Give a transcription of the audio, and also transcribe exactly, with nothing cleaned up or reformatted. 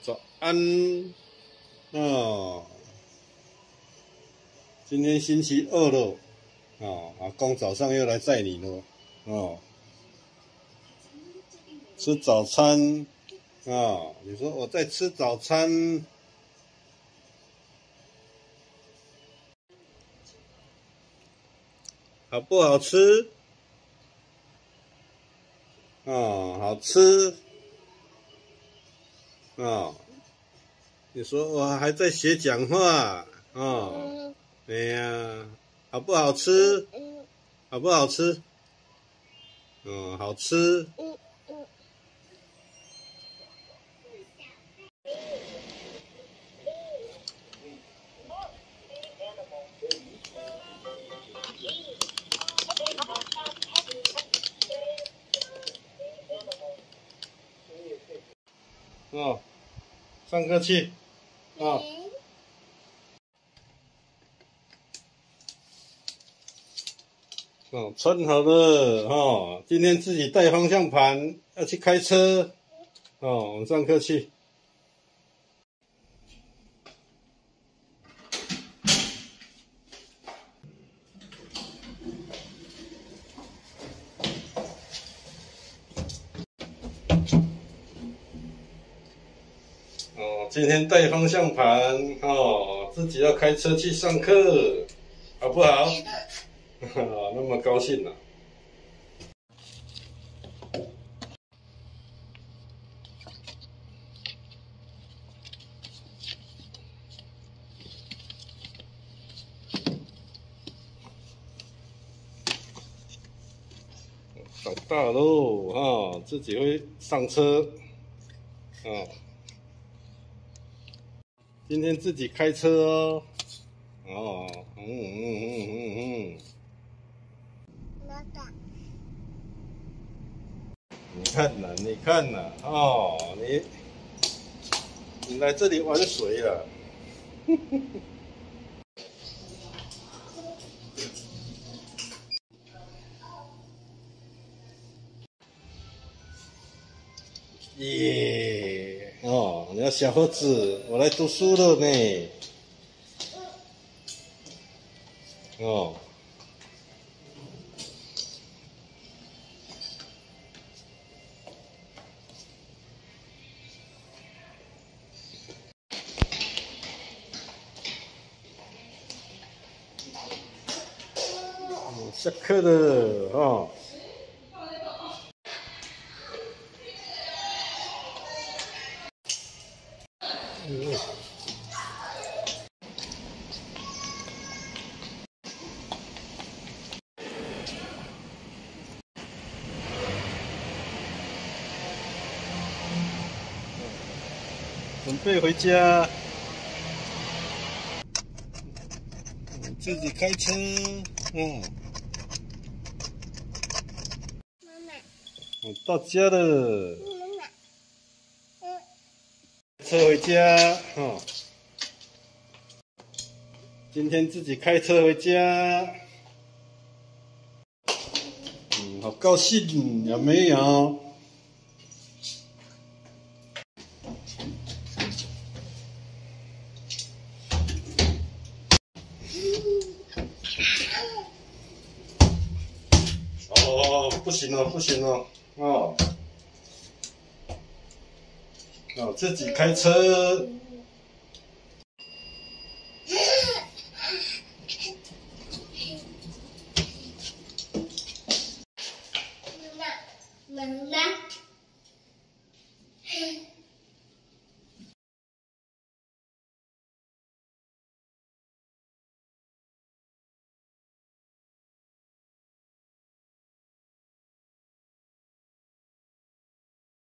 早安，哦，今天星期二了，哦，阿公早上又来载你了，哦，吃早餐，哦，你说我在吃早餐，好不好吃？哦，好吃，哦。你说我还在学讲话哦，哎呀，好不好吃？好不好吃？嗯，好吃。哦，上课去。哦。哦，穿好了哦，今天自己带方向盘，要去开车。哦，我们上课去。哦，今天带方向盘哦，自己要开车去上课，好不好？那么高兴啊！长大喽啊，自己会上车啊。今天自己开车哦。哦，嗯嗯嗯嗯嗯。你看呐，你看呐，哦，你你来这里玩水了。耶！哦，你要小猴子，我来读书了呢。哦。下课了哦。嗯。准备回家，自己开车，嗯。妈妈，我到家了。妈妈，车回家，哦。今天自己开车回家，嗯，好高兴，有没有？哦，不行了，不行了，哦，哦，自己开车。